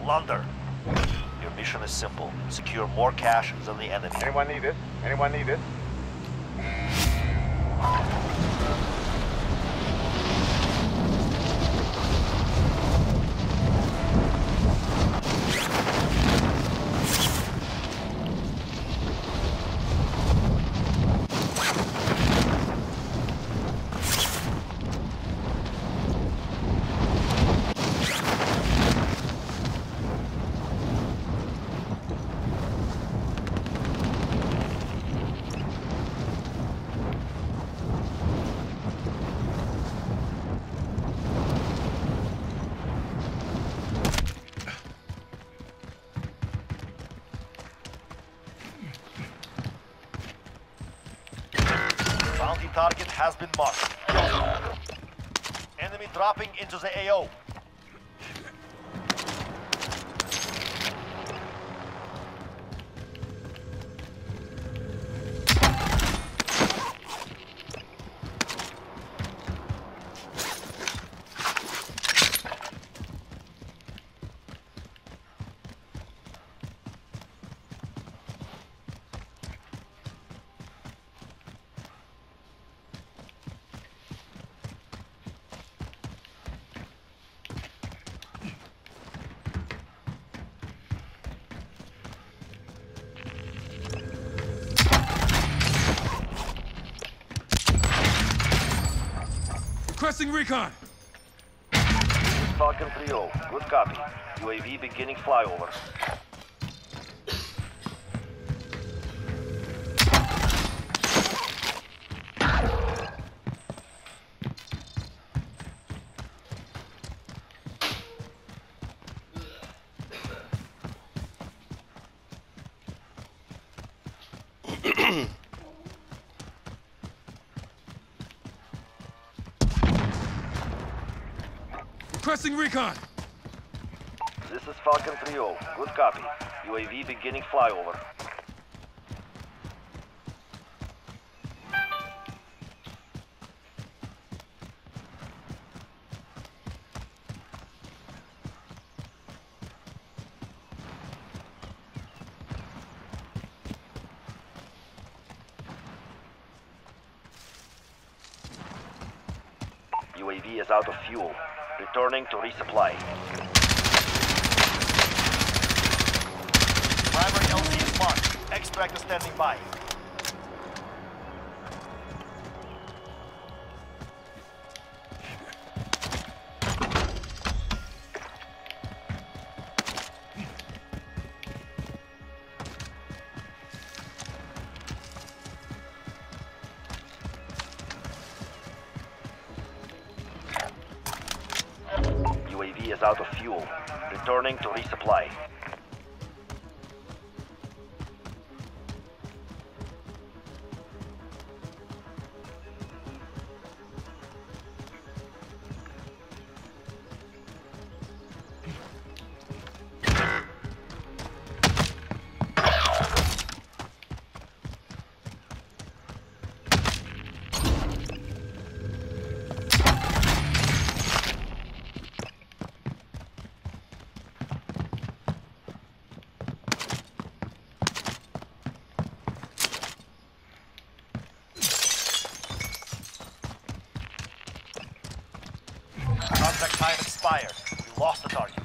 Plunder. Your mission is simple. Secure more cash than the enemy. Anyone need this? Anyone need this? Bounty target has been marked. Enemy dropping into the AO. Requesting recon! Falcon 3-0, good copy. UAV beginning flyover. Requesting recon! This is Falcon 3-0, good copy. UAV beginning flyover. UAV is out of fuel. Returning to resupply. Primary LZ is marked. Extractor standing by. UAV is out of fuel. Returning to resupply. Contact time expired. We lost the target.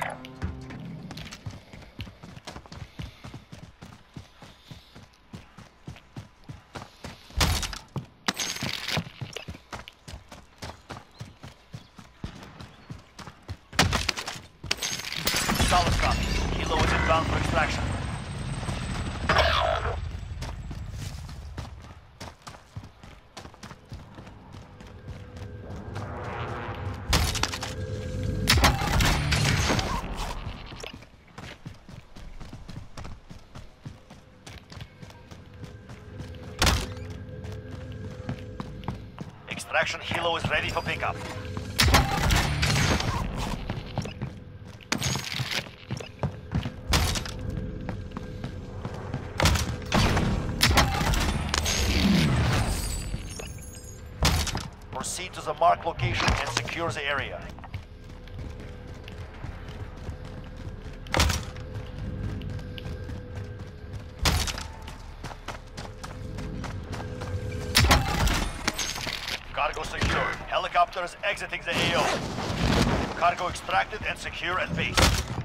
Solid copy. Kilo is inbound for extraction. Extraction helo is ready for pickup. Proceed to the marked location and secure the area. Cargo secured. Helicopters exiting the AO. Cargo extracted and secure at base.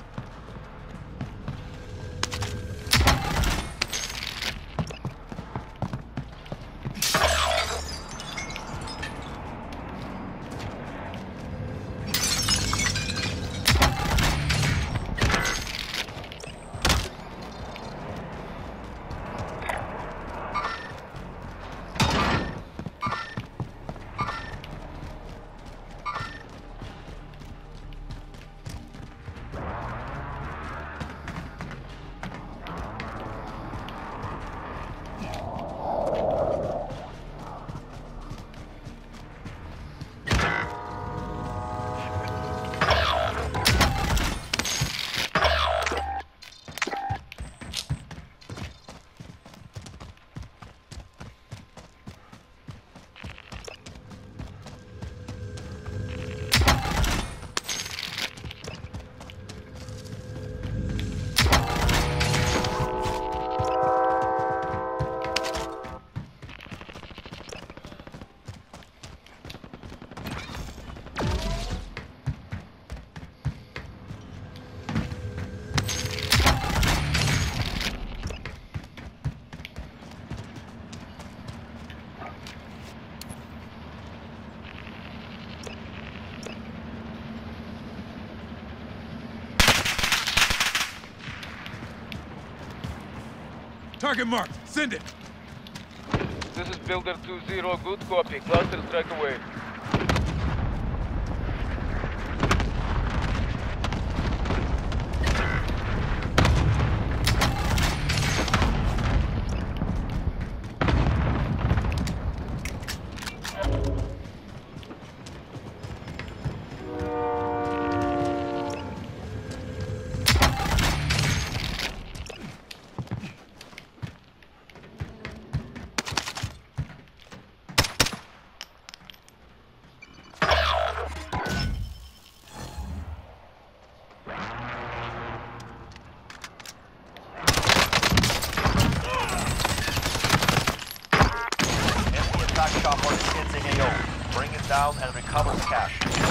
Target marked. Send it. This is Builder 2-0. Good copy. Cluster strike away. Chopper hits the AO. Bring it down and recover the cash.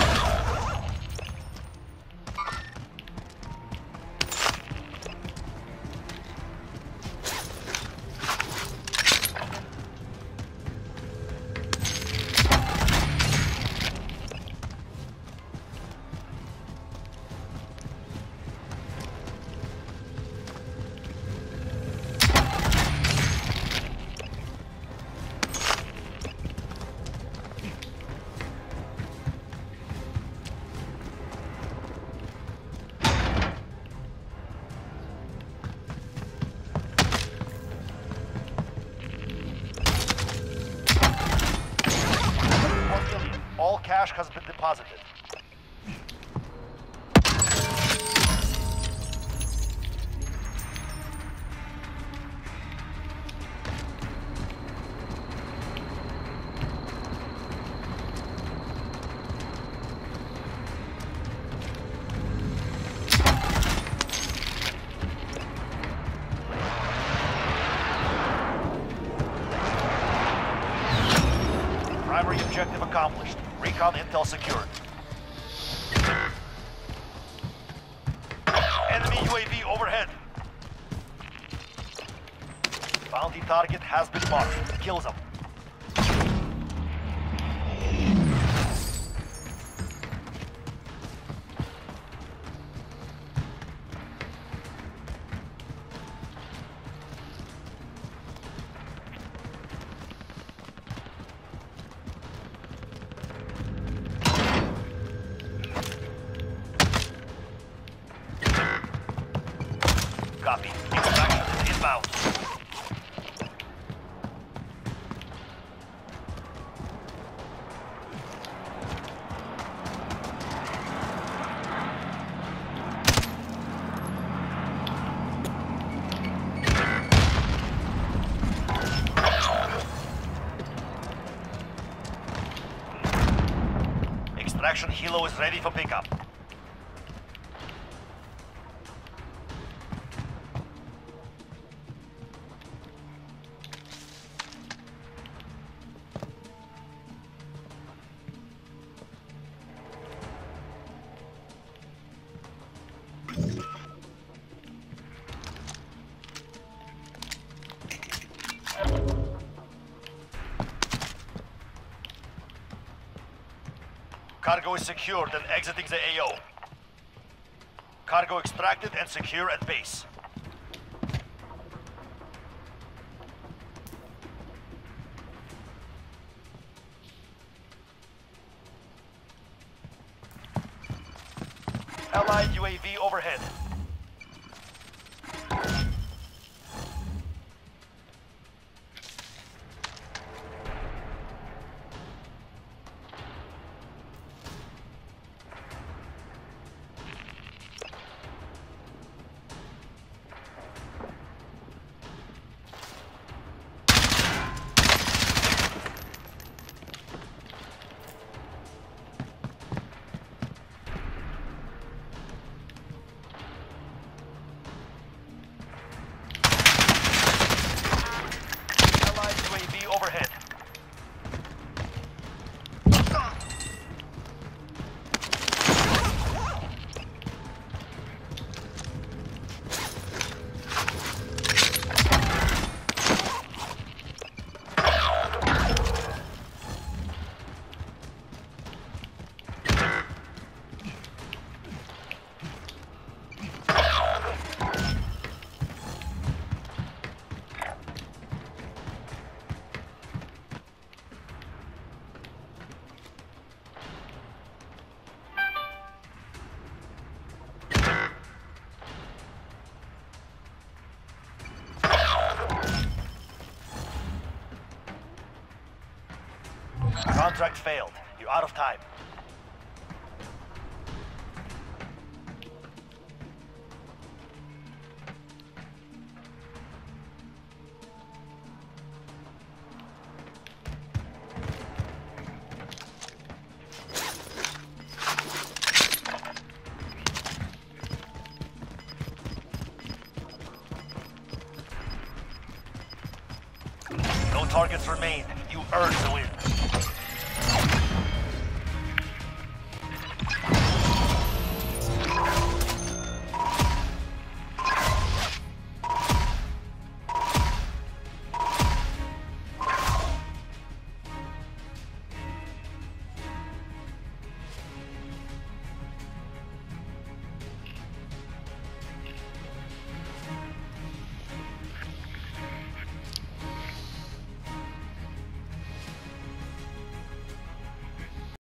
All cash has been deposited. Primary objective accomplished. Recon intel secured. Enemy UAV overhead. Bounty target has been marked. Kill them. Copy. Extraction is inbound. Extraction helo is ready for pickup. Cargo is secured and exiting the AO. Cargo extracted and secure at base. Allied UAV overhead. Overhead. Contract failed. You're out of time. No targets remain. You earned the win.